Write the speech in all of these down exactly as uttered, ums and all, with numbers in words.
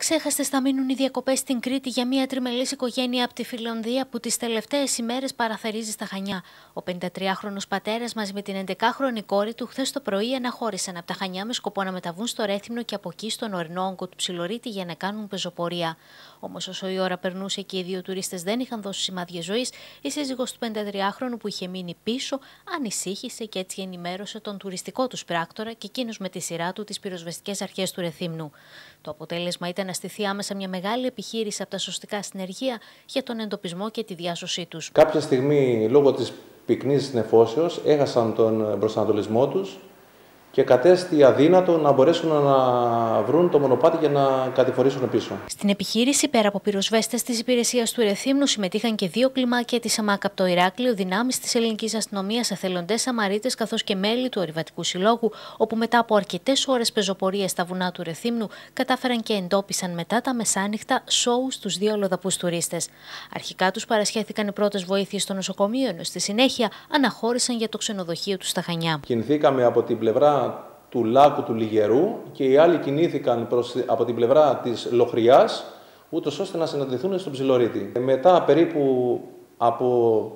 Αξέχαστες θα μείνουν οι διακοπές στην Κρήτη για μια τριμελής οικογένεια από τη Φιλανδία που τις τελευταίες ημέρες παραθερίζει στα Χανιά. Ο πενηντατριάχρονος πατέρας μαζί με την έντεκάχρονη κόρη του χθες το πρωί αναχώρησαν από τα Χανιά με σκοπό να μεταβούν στο Ρέθυμνο και από εκεί στον ορεινό όγκο του Ψιλορίτη για να κάνουν πεζοπορία. Όμως, όσο η ώρα περνούσε και οι δύο τουρίστες δεν είχαν δώσει σημάδια ζωής, η σύζυγος του πενηντατριάχρονου που είχε μείνει πίσω ανησύχησε και έτσι ενημέρωσε τον τουριστικό του πράκτορα και εκείνος με τη σειρά του τις πυροσβεστικές αρχές του Ρεθύμνου. Το αποτέλεσμα ήταν να στηθεί άμεσα μια μεγάλη επιχείρηση από τα σωστικά συνεργεία για τον εντοπισμό και τη διάσωσή τους. Κάποια στιγμή, λόγω της πυκνής νεφώσεως, έχασαν τον προσανατολισμό τους και κατέστη αδύνατο να μπορέσουν να βρουν το μονοπάτι για να κατηφορήσουν πίσω. Στην επιχείρηση, πέρα από πυροσβέστες της υπηρεσίας του Ρεθύμνου, συμμετείχαν και δύο κλιμάκια της ΑΜΑΚ από το Ηράκλειο, δυνάμεις της ελληνικής αστυνομίας, εθελοντές Σαμαρίτες καθώς και μέλη του Ορειβατικού Συλλόγου, όπου μετά από αρκετές ώρες πεζοπορίας στα βουνά του Ρεθύμνου κατάφεραν και εντόπισαν μετά τα μεσάνυχτα σόου στους δύο αλλοδαπούς τουρίστες. Αρχικά τους παρασχέθηκαν οι πρώτες βοήθειες στο νοσοκομείο, ενώ στη συνέχεια αναχώρησαν για το ξενοδοχείο του στα Χανιά. Κινηθήκαμε από την πλευρά του Λάκου του Λιγερού και οι άλλοι κινήθηκαν προς, από την πλευρά της Λοχριάς, ούτως ώστε να συναντηθούν στον Ψιλορίτη. Μετά περίπου από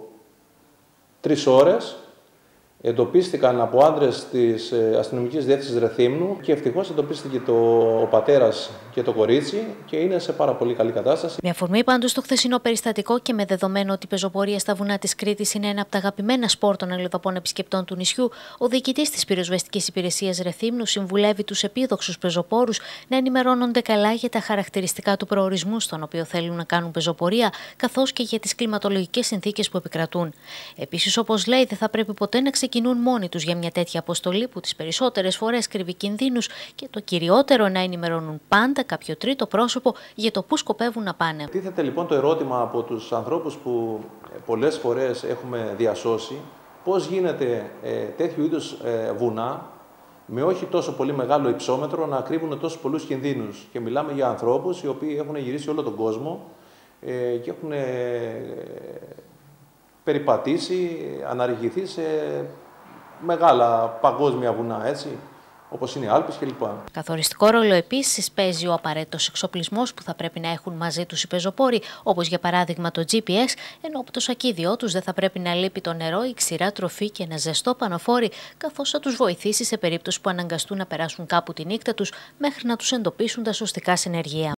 τρεις ώρες εντοπίστηκαν από άντρες της αστυνομικής διεύθυνσης Ρεθύμνου και ευτυχώς εντοπίστηκε το, ο πατέρας και το κορίτσι και είναι σε πάρα πολύ καλή κατάσταση. Με αφορμή πάντως το χθεσινό περιστατικό και με δεδομένο ότι η πεζοπορία στα βουνά της Κρήτης είναι ένα από τα αγαπημένα σπορ των αλλοδαπών επισκεπτών του νησιού, ο διοικητής της πυροσβεστικής υπηρεσίας Ρεθύμνου συμβουλεύει τους επίδοξους πεζοπόρους να ενημερώνονται καλά για τα χαρακτηριστικά του προορισμού στον οποίο θέλουν να κάνουν πεζοπορία, καθώς και για τις κλιματολογικές συνθήκες που επικρατούν. Επίσης, όπως λέει, δεν θα πρέπει ποτέ να ξεκινούν μόνοι τους για μια τέτοια αποστολή που τις περισσότερες φορές κρύβει κινδύνους και το κυριότερο να ενημερώνουν πάντα κάποιο τρίτο πρόσωπο για το πού σκοπεύουν να πάνε. Τίθεται λοιπόν το ερώτημα από τους ανθρώπους που πολλές φορές έχουμε διασώσει, πώς γίνεται ε, τέτοιου είδους ε, βουνά με όχι τόσο πολύ μεγάλο υψόμετρο να κρύβουν τόσους πολλούς κινδύνους. Και μιλάμε για ανθρώπους οι οποίοι έχουν γυρίσει όλο τον κόσμο ε, και έχουν ε, περιπατήσει, αναρριχηθεί σε μεγάλα παγκόσμια βουνά, έτσι, όπως είναι οι Άλπεις κλπ. Καθοριστικό ρόλο επίσης παίζει ο απαραίτητος εξοπλισμός που θα πρέπει να έχουν μαζί τους οι πεζοπόροι, όπως για παράδειγμα το τζι πι ες, ενώ από το σακίδιό τους δεν θα πρέπει να λείπει το νερό, η ξηρά τροφή και ένα ζεστό πανοφόρι, καθώς θα τους βοηθήσει σε περίπτωση που αναγκαστούν να περάσουν κάπου τη νύχτα τους μέχρι να τους εντοπίσουν τα σωστικά συνεργεία.